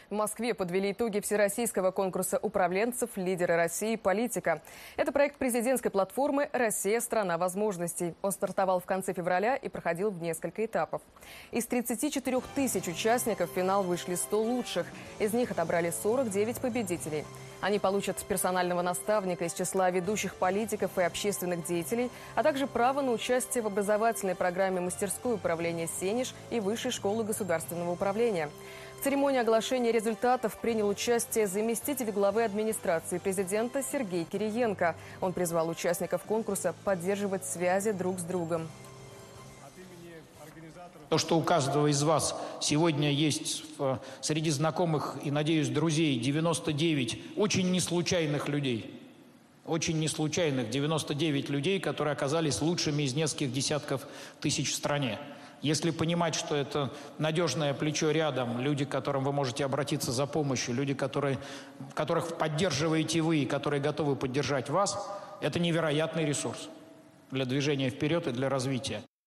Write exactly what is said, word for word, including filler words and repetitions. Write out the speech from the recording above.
В Москве подвели итоги всероссийского конкурса управленцев «Лидеры России. Политика». Это проект президентской платформы «Россия. Страна возможностей». Он стартовал в конце февраля и проходил в несколько этапов. Из тридцати четырёх тысяч участников в финал вышли сто лучших. Из них отобрали сорок девять победителей. Они получат персонального наставника из числа ведущих политиков и общественных деятелей, а также право на участие в образовательной программе «Мастерское управление Сенеж» и Высшей школы государственного управления. В церемонии оглашения результатов принял участие заместитель главы администрации президента Сергей Кириенко. Он призвал участников конкурса поддерживать связи друг с другом. То, что у каждого из вас сегодня есть среди знакомых и, надеюсь, друзей девяносто девять очень неслучайных людей. Очень неслучайных девяносто девять людей, которые оказались лучшими из нескольких десятков тысяч в стране. Если понимать, что это надежное плечо рядом, люди, к которым вы можете обратиться за помощью, люди, которые, которых поддерживаете вы и которые готовы поддержать вас, это невероятный ресурс для движения вперед и для развития.